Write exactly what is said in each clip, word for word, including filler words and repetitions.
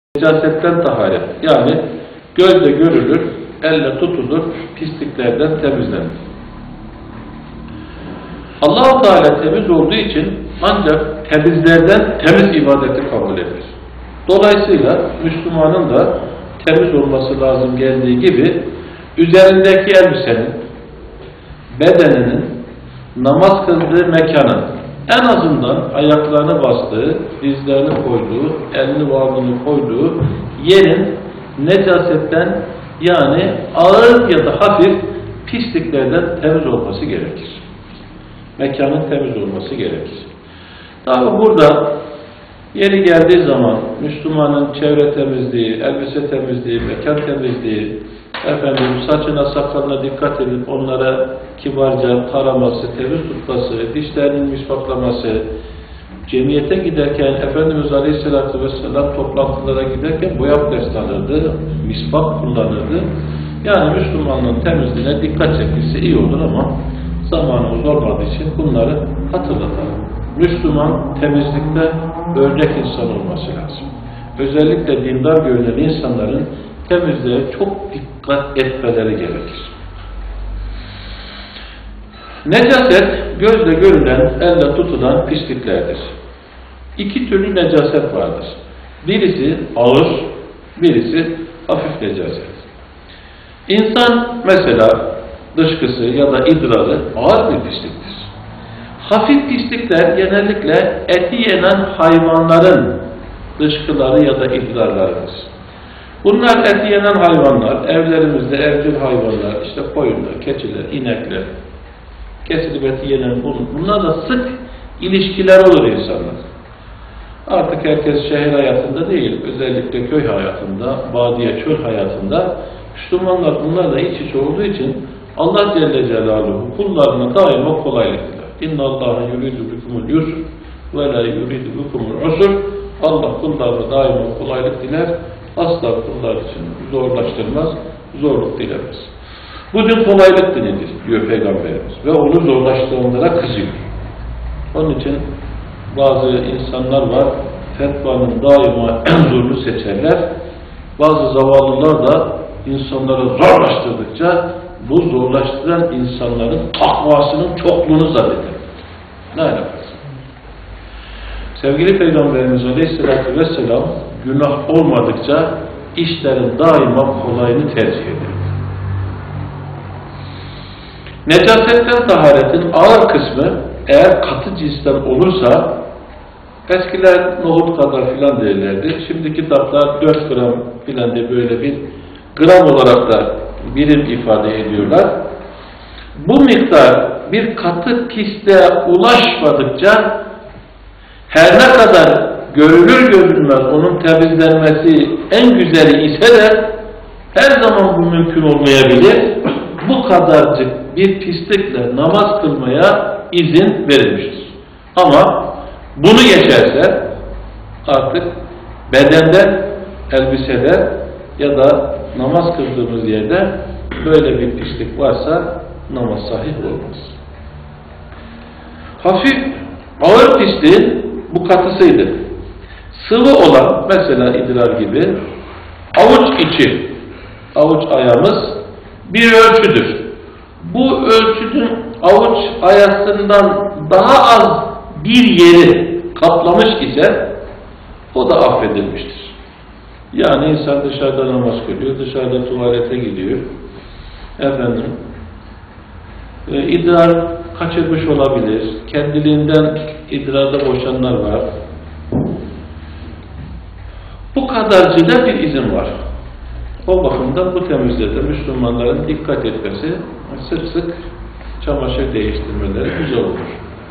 Necasetten taharet, yani gözle görülür, elle tutulur, pisliklerden temizlenir. Allah-u Teala temiz olduğu için ancak temizlerden temiz ibadeti kabul edilir. Dolayısıyla Müslümanın da temiz olması lazım geldiği gibi üzerindeki elbisenin, bedeninin, namaz kıldığı mekanın en azından ayaklarını bastığı, dizlerini koyduğu, elini vardığını koyduğu yerin necasetten, yani ağır ya da hafif pisliklerden temiz olması gerekir. Mekanın temiz olması gerekir. Tabi burada yeri geldiği zaman Müslümanın çevre temizliği, elbise temizliği, mekan temizliği, efendim saçına sakalına dikkat edip onlara kibarca taraması, temiz tutması, dişlerinin misvaklaması, cemiyete giderken Efendimiz Aleyhisselatü Vesselam toplantılara giderken boy abdest alırdı, misvak kullanırdı. Yani Müslümanlığın temizliğine dikkat çekilse iyi olur ama zamanımız olmadığı için bunları hatırlatalım. Müslüman temizlikte örnek insan olması lazım. Özellikle dindar görünen insanların temizliğe çok dikkat etmeleri gerekir. Necaset, gözle görülen, elle tutulan pisliklerdir. İki türlü necaset vardır. Birisi ağır, birisi hafif necaset. İnsan mesela dışkısı ya da idrarı ağır bir pisliktir. Hafif pislikler genellikle eti yenen hayvanların dışkıları ya da idrarlarıdır. Bunlar eti yenen hayvanlar, evlerimizde evcil hayvanlar, işte koyunlar, keçiler, inekler, kesilip eti yenen bunlarla sık ilişkiler olur insanlar. Artık herkes şehir hayatında değil, özellikle köy hayatında, badiye, çöl hayatında Müslümanlar bunlarla iç içe olduğu için Allah Celle Celaluhu kullarına daima kolaylık diler. İnna Allaha yuridu bikumul yusr ve la yuridu bikumul usr. Allah kullarına daima kolaylık diler. Asla kullar için zorlaştırmaz, zorluk dilemez. Bu din kolaylık dinidir diyor Peygamberimiz ve onu zorlaştıranlara kızıyor. Onun için bazı insanlar var, fetvanın daima en zorunu seçerler. Bazı zavallılar da insanları zorlaştırdıkça bu zorlaştıran insanların takvasının çokluğunu zanneder. Ne alakası? Sevgili Peygamberimiz Aleyhisselatü Vesselam günah olmadıkça işlerin daima kolayını tercih eder. Necasetten taharetin ağır kısmı eğer katı cinsten olursa, eskiler nohut kadar filan derlerdi. Şimdiki kitaplar dört gram filan diye böyle bir gram olarak da birim ifade ediyorlar. Bu miktar bir katı pisliğe ulaşmadıkça her ne kadar görülür görülmez onun temizlenmesi en güzeli ise de her zaman bu mümkün olmayabilir. Bu kadarcık bir pislikle namaz kılmaya izin verilmiştir. Ama bunu geçerse artık bedende, elbisede ya da namaz kıldığımız yerde böyle bir pislik varsa namaz sahih olmaz. Hafif, ağır pisliğin bu katısıydı. Sıvı olan, mesela idrar gibi, avuç içi, avuç ayağımız bir ölçüdür. Bu ölçünün avuç ayasından daha az bir yeri kaplamış ise o da affedilmiştir. Yani insan dışarıda namaz kılıyor, dışarıda tuvalete gidiyor. Efendim, e, idrar kaçırmış olabilir, kendiliğinden idrarda boşanlar var. Bu kadarcıda bir izin var. O bakımdan bu temizliğe Müslümanların dikkat etmesi, sık sık çamaşır değiştirmeleri güzel olur.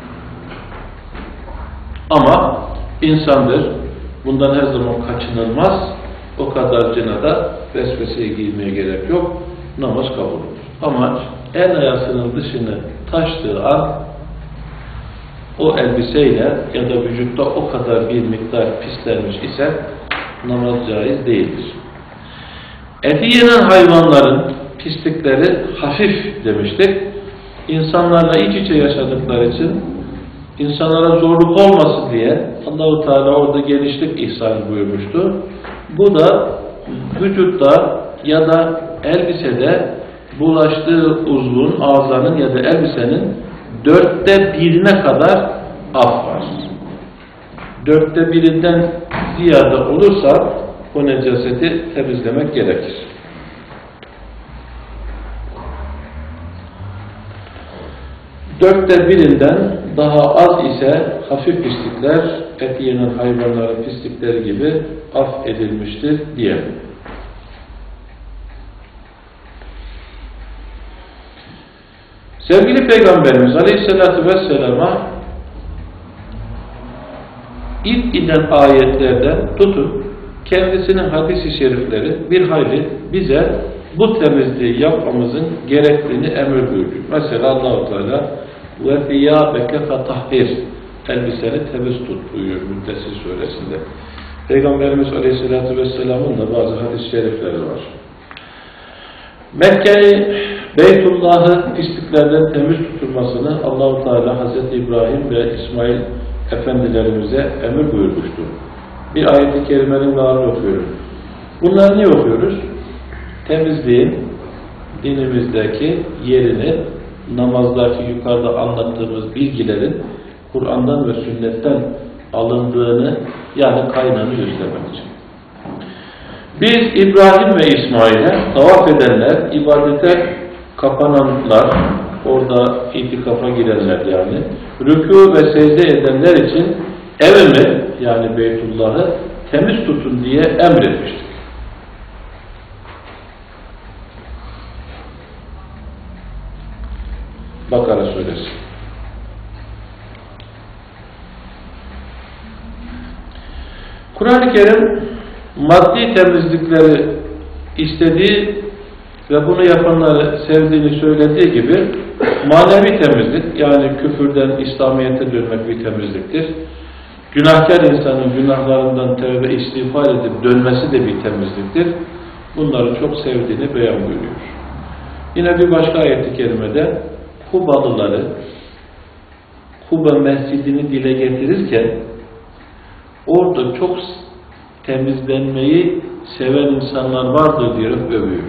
Ama insandır, bundan her zaman kaçınılmaz, o kadarcına da vesveseyi giymeye gerek yok, namaz kabul olur. Ama el ayasının dışını taştığı an, o elbiseyle ya da vücutta o kadar bir miktar pislenmiş ise namaz caiz değildir. Eti yenen hayvanların pislikleri hafif demiştik. İnsanlarla iç içe yaşadıkları için insanlara zorluk olmasın diye Allah-u Teala orada genişlik ihsan buyurmuştu. Bu da vücutta ya da elbisede bulaştığı uzvun, ağzanın ya da elbisenin dörtte birine kadar af var. Dörtte birinden ziyade olursa o necaseti temizlemek gerekir. Dörtte birinden daha az ise hafif pislikler, et yenen hayvanların pislikleri gibi af edilmiştir diyelim. Sevgili Peygamberimiz Aleyhisselatü Vesselam'a ilk inen ayetlerden tutun, kendisinin hadis-i şerifleri bir hayli bize bu temizliği yapmamızın gerektiğini emir buyuruyor. Mesela Allah-u Teala ve fiyâbeke fetahhir, elbiseni temiz tut buyuruyor Müddessir suresinde. Peygamberimiz Aleyhisselatü Vesselam'ın da bazı hadis-i şerifleri var. Mekke'yi, Beytullah'ı pisliklerden temiz tutulmasını Allah-u Teala Hazreti İbrahim ve İsmail efendilerimize emir buyurmuştur. Bir ayet-i kerimenin mealini okuyoruz. Bunları niye okuyoruz? Temizliğin dinimizdeki yerini, namazdaki yukarıda anlattığımız bilgilerin Kur'an'dan ve sünnetten alındığını, yani kaynağını göstermek için. Biz İbrahim ve İsmail'e tavaf edenler, ibadete kapananlar, orada itikafa girenler yani, rükû ve secde edenler için evimi, yani Beytullah'ı temiz tutun diye emretmiştik. Bakara suresi. Kur'an-ı Kerim maddi temizlikleri istediği ve bunu yapanları sevdiğini söylediği gibi manevi temizlik, yani küfürden İslamiyet'e dönmek bir temizliktir. Günahkar insanın günahlarından tevbe istiğfar edip dönmesi de bir temizliktir. Bunları çok sevdiğini beyan buyuruyor. Yine bir başka ayet-i kerimede Kubalıları, Kuba mescidini dile getirirken orada çok temizlenmeyi seven insanlar vardır diyerek övüyor.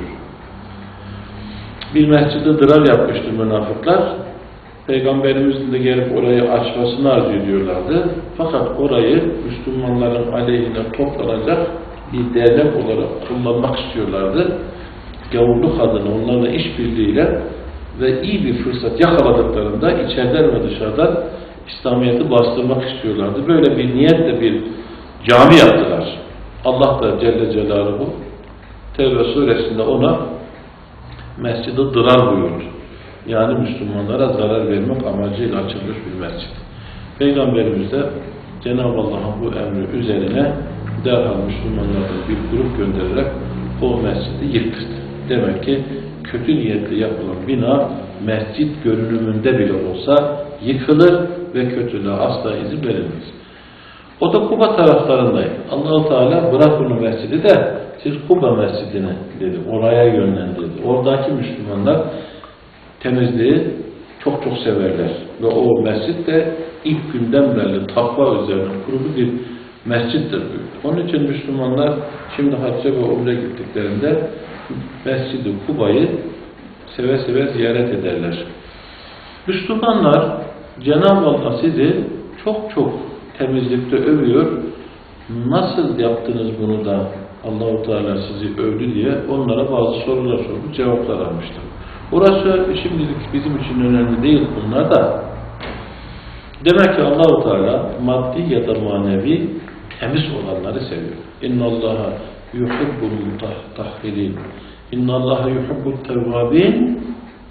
Bir mescide dırar yapmıştı münafıklar. Peygamberimizin de gelip orayı açmasını arzu ediyorlardı. Fakat orayı Müslümanların aleyhine toplanacak bir dernek olarak kullanmak istiyorlardı. Gavurluk adına onlarla işbirliğiyle ve iyi bir fırsat yakaladıklarında içeriden ve dışarıdan İslamiyet'i bastırmak istiyorlardı. Böyle bir niyetle bir cami yaptılar. Allah da Celle Celaluhu Tevbe suresinde ona mescid-i dırar buyurdu. Yani Müslümanlara zarar vermek amacıyla açılmış bir mescid. Peygamberimiz de Cenab-ı Allah'ın bu emri üzerine derhal Müslümanlardan bir grup göndererek o mescidi yıktırdı. Demek ki kötü niyetli yapılan bina mescid görünümünde bile olsa yıkılır ve kötülüğe asla izin verilmez. O da Kuba taraflarındaydı. Allah-u Teala bırak bunu mescidi de siz Kuba mescidine dedi. Oraya yönlendirdi. Oradaki Müslümanlar temizliği çok çok severler. Ve o mescid de ilk günden beri takva üzerine kurulu bir mesciddir. Onun için Müslümanlar şimdi hacca ve umre gittiklerinde Mescid-i Kuba'yı seve seve ziyaret ederler. Müslümanlar Cenab-ı Allah sizi çok çok temizlikte övüyor. Nasıl yaptınız bunu da Allah-u Teala sizi övdü diye onlara bazı sorular sormuş, cevaplar almıştım. Orası şimdilik bizim için önemli değil bunlar da. Demek ki Allah-u Teala maddi ya da manevi temiz olanları seviyor. İnna Allaha yuhibbul mutahhirin. İnna Allaha yuhibbul tevvabin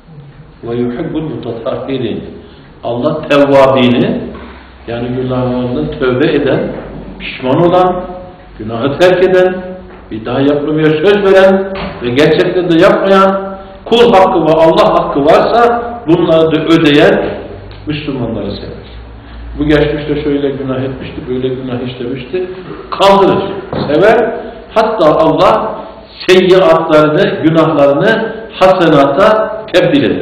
ve yuhibbul mutatahhirin. Allah tevvabini, yani günahlarından tövbe eden, pişman olan, günahı terk eden, bir daha yapmamaya söz veren ve gerçekten de yapmayan, kul hakkı ve Allah hakkı varsa bunları da ödeyen Müslümanları sever. Bu geçmişte şöyle günah etmişti, böyle günah işlemişti, kaldırır, sever. Hatta Allah seyyiatlarını, günahlarını hasenata tebdil eder.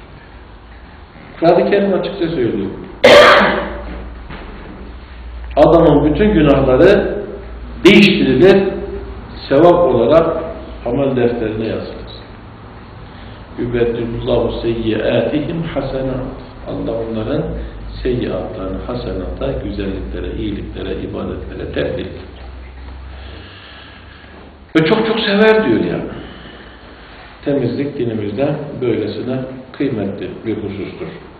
Kur'an-ı Kerim açıkça söylüyor. Adamın bütün günahları değiştirilir, sevap olarak amel defterine yazılır. Yübeddülullahu seyyiatihim hasenat. Allah onların seyyiatlarını hasenata, güzelliklere, iyiliklere, ibadetlere tebdil eder. Ve çok çok sever diyor yani. Temizlik dinimizde böylesine kıymetli bir husustur.